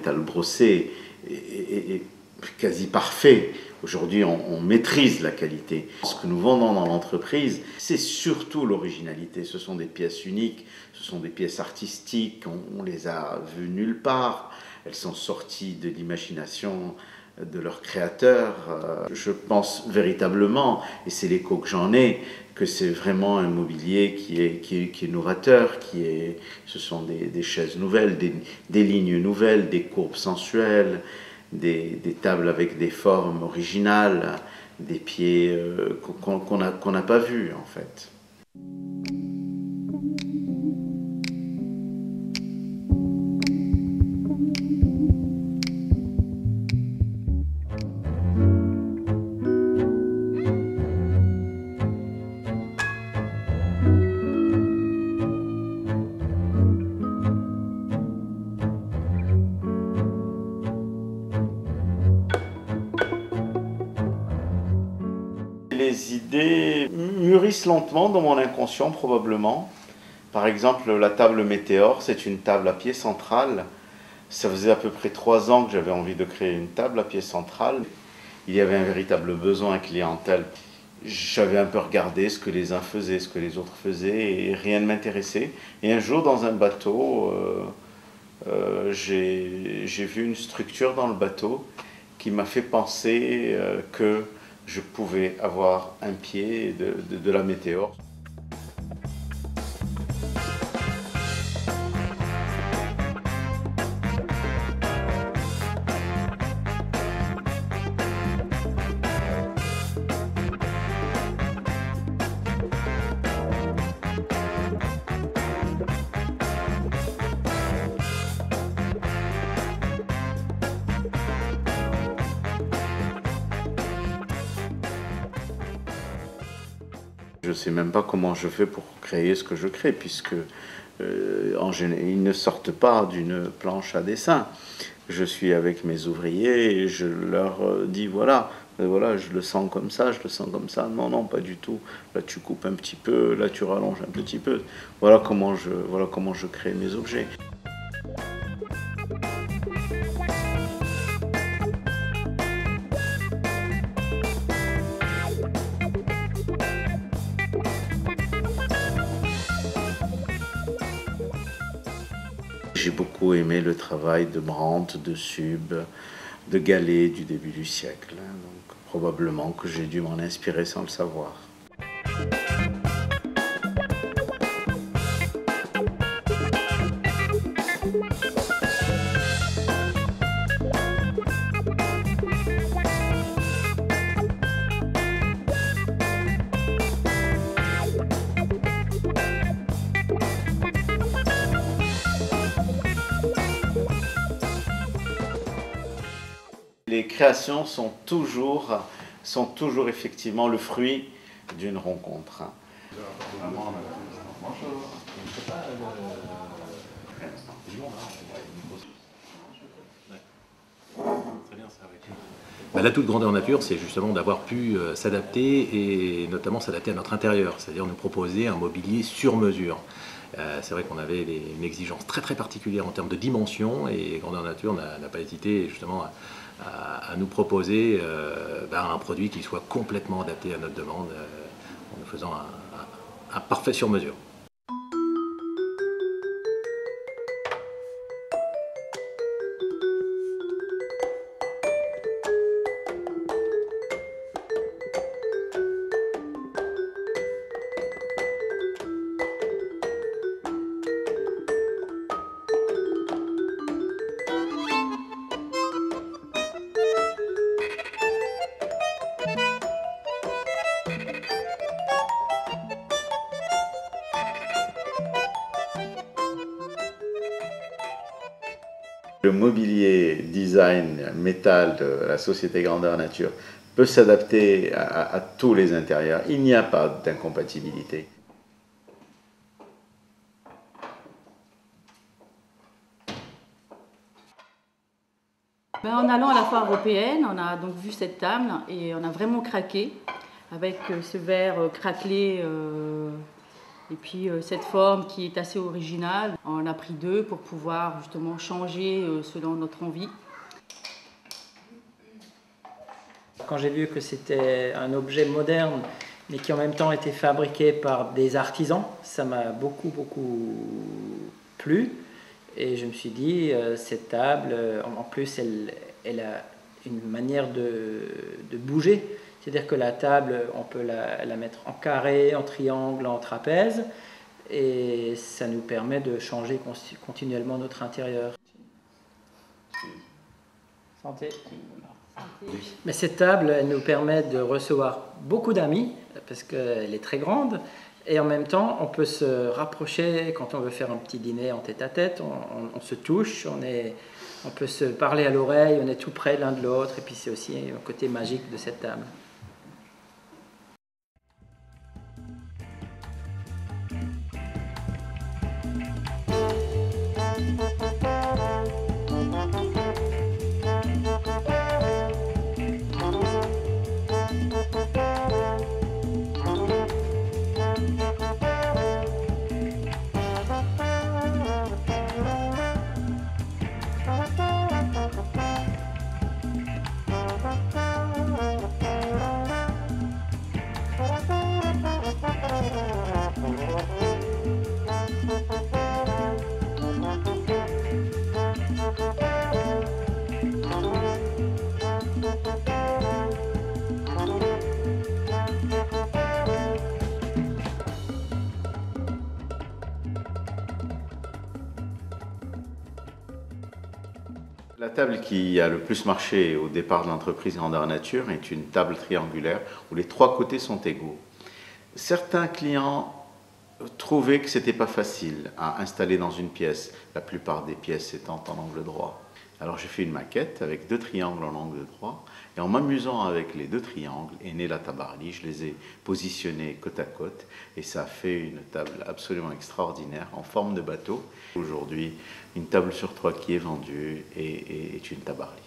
métal brossé est quasi parfait. Aujourd'hui, on maîtrise la qualité. Ce que nous vendons dans l'entreprise, c'est surtout l'originalité. Ce sont des pièces uniques, ce sont des pièces artistiques, on les a vues nulle part. Elles sont sorties de l'imagination de leurs créateurs. Je pense véritablement, et c'est l'écho que j'en ai, que c'est vraiment un mobilier qui est novateur, ce sont des chaises nouvelles, des lignes nouvelles, des courbes sensuelles, des tables avec des formes originales, des pieds qu'on n'a pas vus en fait. Les idées mûrissent lentement dans mon inconscient probablement. Par exemple, la table Météore, c'est une table à pied central. Ça faisait à peu près 3 ans que j'avais envie de créer une table à pied central. Il y avait un véritable besoin clientèle. J'avais un peu regardé ce que les uns faisaient, ce que les autres faisaient, et rien ne m'intéressait. Et un jour, dans un bateau, j'ai vu une structure dans le bateau qui m'a fait penser que je pouvais avoir un pied de la Météore. Je ne sais même pas comment je fais pour créer ce que je crée, puisque en général, ils ne sortent pas d'une planche à dessin. Je suis avec mes ouvriers et je leur dis voilà, je le sens comme ça, je le sens comme ça. Non, non, pas du tout. Là, tu coupes un petit peu, là, tu rallonges un petit peu. Voilà comment je crée mes objets. J'ai beaucoup aimé le travail de Brandt, de Sub, de Gallet du début du siècle. Donc probablement que j'ai dû m'en inspirer sans le savoir. Les créations sont toujours effectivement le fruit d'une rencontre. La toute grandeur nature, c'est justement d'avoir pu s'adapter et notamment s'adapter à notre intérieur, c'est-à-dire nous proposer un mobilier sur mesure. C'est vrai qu'on avait une exigence très très particulière en termes de dimension et Grandeur Nature n'a pas hésité justement à nous proposer un produit qui soit complètement adapté à notre demande en nous faisant un parfait sur mesure. Le mobilier design métal de la société Grandeur Nature peut s'adapter à tous les intérieurs. Il n'y a pas d'incompatibilité. En allant à la foire européenne, on a donc vu cette table et on a vraiment craqué avec ce verre craquelé Et puis cette forme qui est assez originale, on a pris 2 pour pouvoir justement changer selon notre envie. Quand j'ai vu que c'était un objet moderne, mais qui en même temps était fabriqué par des artisans, ça m'a beaucoup plu. Et je me suis dit, cette table, en plus, elle a une manière de bouger. C'est-à-dire que la table, on peut la mettre en carré, en triangle, en trapèze. Et ça nous permet de changer continuellement notre intérieur. Santé. Mais cette table, elle nous permet de recevoir beaucoup d'amis, parce qu'elle est très grande. Et en même temps, on peut se rapprocher quand on veut faire un petit dîner en tête-à-tête. On se touche, on peut se parler à l'oreille, on est tout près l'un de l'autre. Et puis c'est aussi un côté magique de cette table. La table qui a le plus marché au départ de l'entreprise Grandeur Nature est une table triangulaire où les 3 côtés sont égaux. Certains clients trouvaient que ce n'était pas facile à installer dans une pièce, la plupart des pièces étant en angle droit. Alors j'ai fait une maquette avec 2 triangles en angle droit et en m'amusant avec les 2 triangles est née la tabarly. Je les ai positionnés côte à côte et ça a fait une table absolument extraordinaire en forme de bateau. Aujourd'hui, une table sur 3 qui est vendue est une tabarly.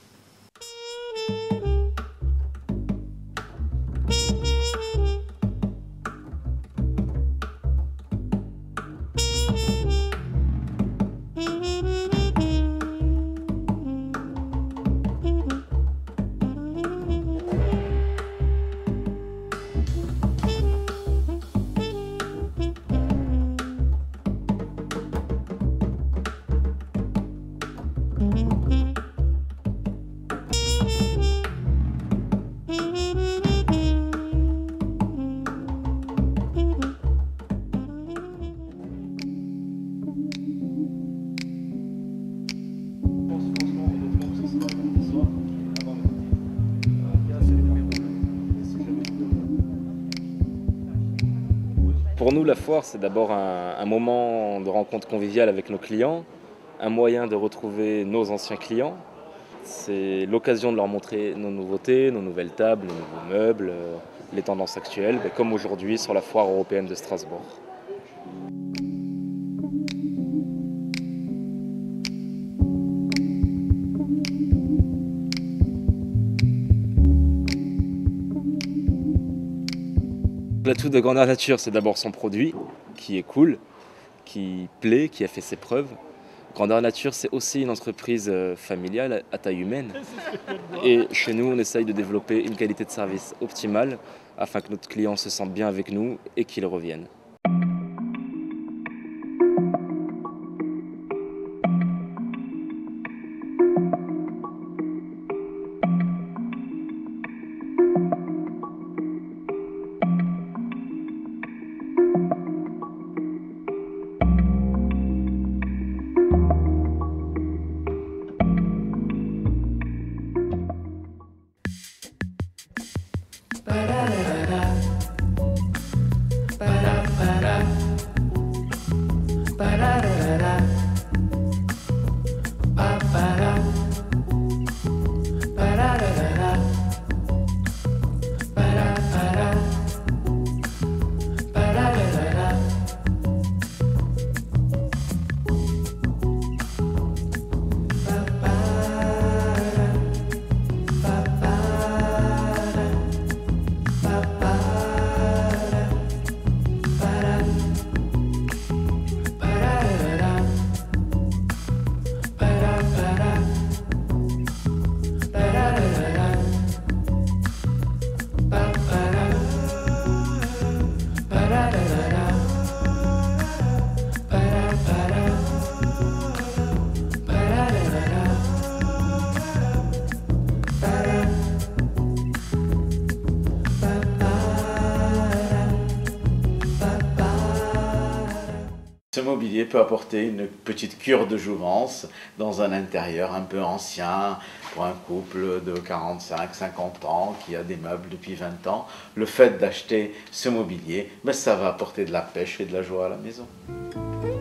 Pour nous, la foire, c'est d'abord un moment de rencontre conviviale avec nos clients, un moyen de retrouver nos anciens clients. C'est l'occasion de leur montrer nos nouveautés, nos nouvelles tables, nos nouveaux meubles, les tendances actuelles, comme aujourd'hui sur la foire européenne de Strasbourg. L'atout de Grandeur Nature, c'est d'abord son produit, qui est cool, qui plaît, qui a fait ses preuves. Grandeur Nature, c'est aussi une entreprise familiale à taille humaine. Et chez nous, on essaye de développer une qualité de service optimale afin que notre client se sente bien avec nous et qu'il revienne. Ba-da-da-da-da. Ba-da. Ce mobilier peut apporter une petite cure de jouvence dans un intérieur un peu ancien pour un couple de 45-50 ans qui a des meubles depuis 20 ans. Le fait d'acheter ce mobilier, ça va apporter de la pêche et de la joie à la maison.